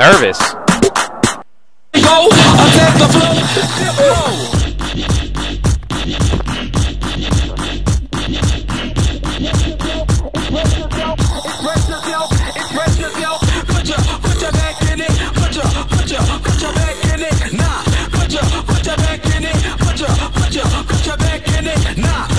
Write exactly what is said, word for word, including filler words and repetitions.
nervous. Go, attack the flow. Put your, put your back in it. Put your, put your, put your back in it. Nah, put your, put your back in it. Put your, put your, put your back in it. Nah.